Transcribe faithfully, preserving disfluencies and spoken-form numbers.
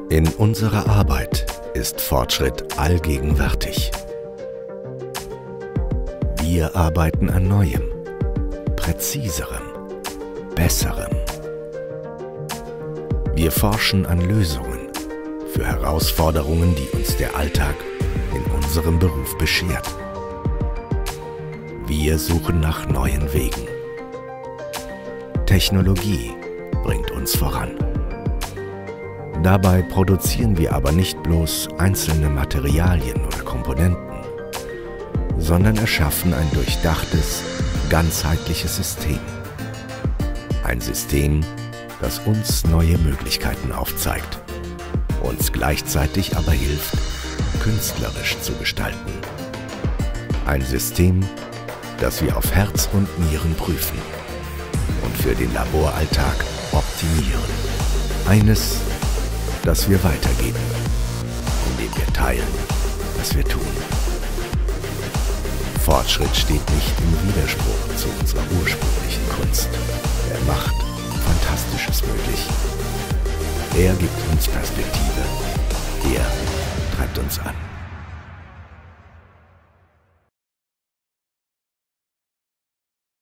In unserer Arbeit ist Fortschritt allgegenwärtig. Wir arbeiten an Neuem, Präziserem, Besserem. Wir forschen an Lösungen für Herausforderungen, die uns der Alltag in unserem Beruf beschert. Wir suchen nach neuen Wegen. Technologie bringt uns voran. Dabei produzieren wir aber nicht bloß einzelne Materialien oder Komponenten, sondern erschaffen ein durchdachtes, ganzheitliches System. Ein System, das uns neue Möglichkeiten aufzeigt, uns gleichzeitig aber hilft, künstlerisch zu gestalten. Ein System, das wir auf Herz und Nieren prüfen und für den Laboralltag optimieren. Eines, das wir weitergeben, indem wir teilen, was wir tun. Fortschritt steht nicht im Widerspruch zu unserer ursprünglichen Kunst. Er macht Fantastisches möglich. Er gibt uns Perspektive. Er treibt uns an.